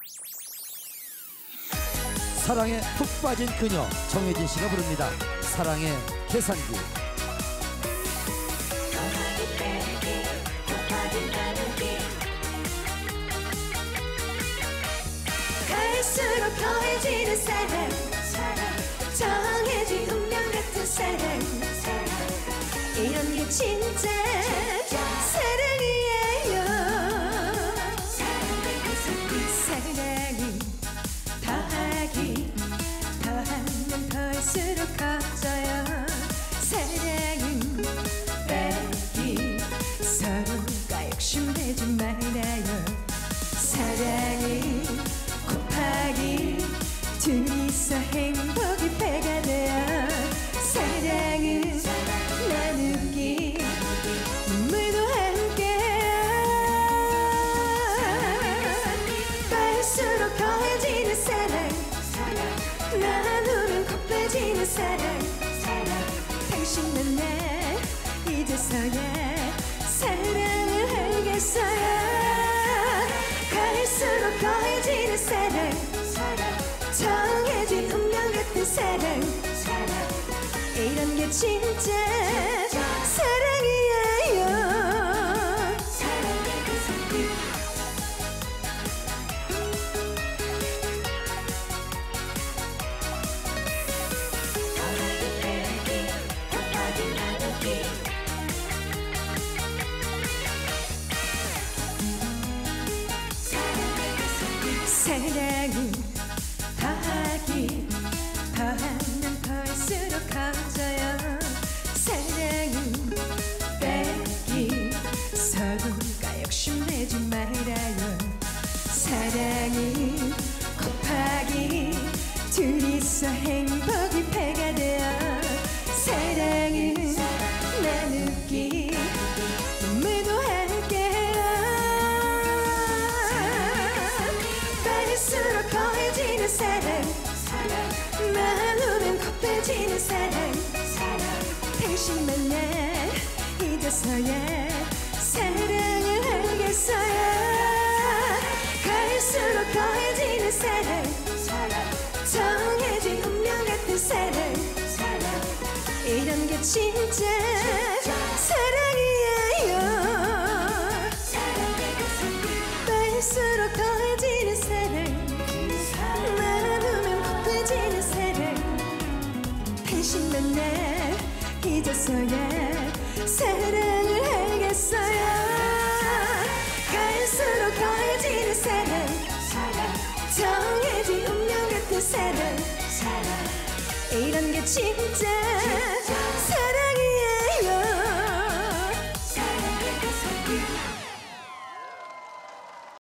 사랑에 푹 빠진 그녀 정해진 씨가 부릅니다. 사랑의 계산기. 갈수록 더해지는 사랑, 정해진 운명 같은 사랑, 이런 게 진짜 사랑이에요. 사랑이 더하기 더하면 더할수록 커져요. 사랑은 빼기 서로가 욕심내지 말아요. 사랑은 곱하기 둘이서 행복이 배가 돼요. 사랑은 나누기 눈물도 함께해요. 갈수록 더해지는 사랑, 나누면 곱해지는 사랑, 당신 만나 이제서야 사랑을 알겠어요. 갈수록 더해지는 사랑, 정해진 운명 같은 사랑, 이런 게 진짜 사랑이에요. 사랑은 더하기 더하면 더할수록 커져요. 사랑은 빼기 서로가 욕심내지 말아요. 사랑은 곱하기 둘이서 행복이 배가 돼요. 사랑은 나누기 눈물도 함께해요. 갈수록 더해지는 사랑, 나누면 곱해지는 사랑, 당신 만나 이제서야 사랑을 알겠어요. 갈수록 더해지는 사랑, 정해진 운명 같은 사랑, 이런 게 진짜 사랑이에요. 갈수록 더해지는 사랑, 나누면 곱해지는 사랑, 당신 만나 이제서야 사랑을 알겠어요. 갈수록 더해지는 사랑, 정해진 운명 같은 사랑, 이런 게 진짜